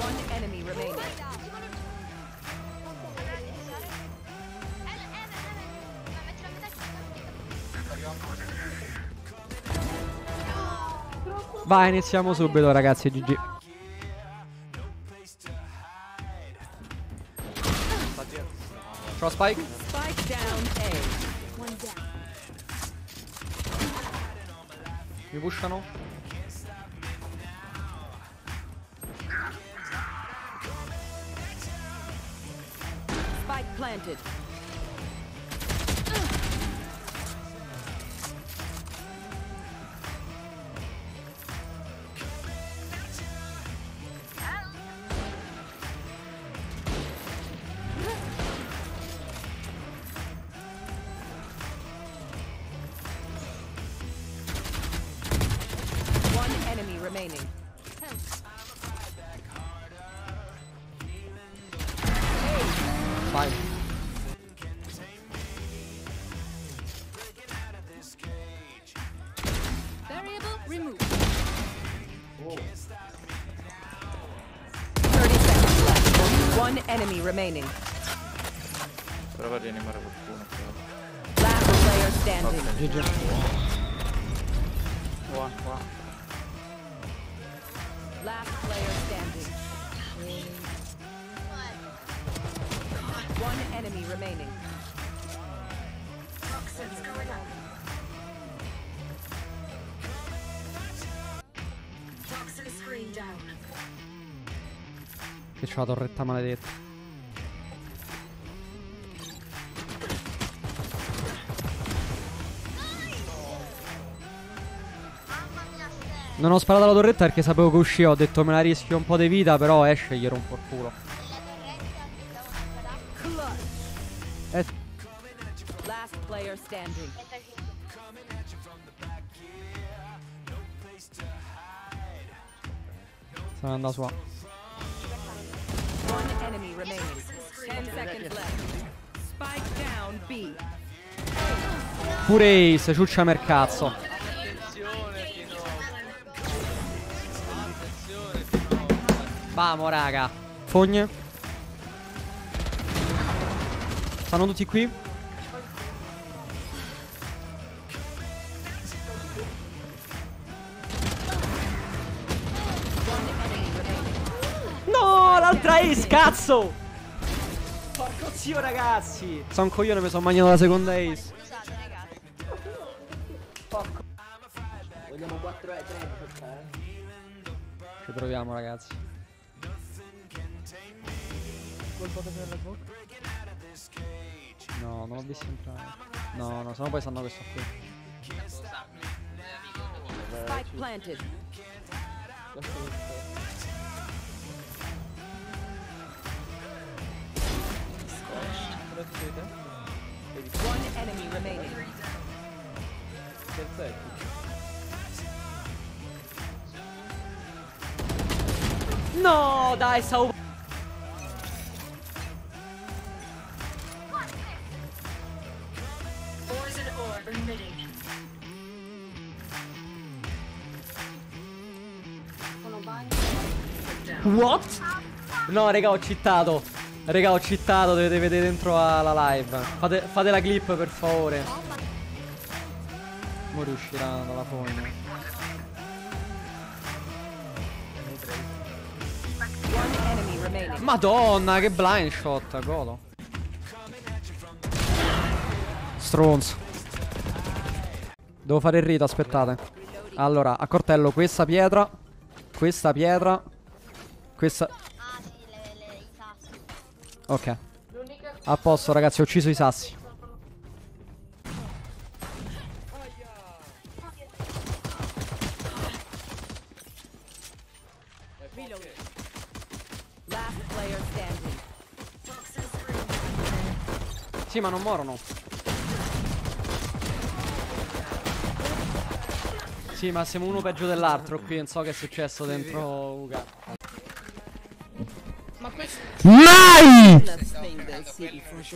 One enemy remaining. Vai, iniziamo subito, ragazzi. GG. Ciao Spike. Spike down A. One down. Mi pushano. Spike planted. One enemy remaining. Vai. Variable removed. 30 seconds left. One enemy remaining. Prova a rianimare qualcuno. Last player standing. GG. Qua. Last player standing. One enemy remaining. Toxins going up. Toxin screen down. Che c'ho la torretta maledetta. Non ho sparato alla torretta perché sapevo che usciva. Ho detto me la rischio un po' di vita, però esce gli rompo il culo. Last player standing. Sono andato su A. One enemy remaining. 10 seconds left. Spike down B. Pure Ace, ciucciami il cazzo. Vamo raga. Fogne. Stanno tutti qui. No, l'altra Ace, cazzo. Porco zio ragazzi. Sono un coglione, mi sono mangiato la seconda Ace. Porco. Vogliamo 4 e 3, Ci proviamo ragazzi. colpo per la bocca. No, non l'ho visto entrare. No, sennò poi sanno che sto qui. Spike planted. One enemy remaining. No, dai, stavo... What? No, raga, ho cheatato. Raga, ho cheatato, dovete vedere dentro alla live. Fate la clip, per favore. Mo riuscirà dalla fogna. One enemy remaining. Madonna, che blind shot, godo. Stronzo. Devo fare il rito, aspettate. Allora, accortello questa pietra. Questa pietra. Questa... i sassi. Ok. A posto ragazzi, ho ucciso i sassi. Last player standing. Sì, ma non morono. Sì, ma siamo uno peggio dell'altro qui, non so che è successo dentro Uga. Ma questo Mai!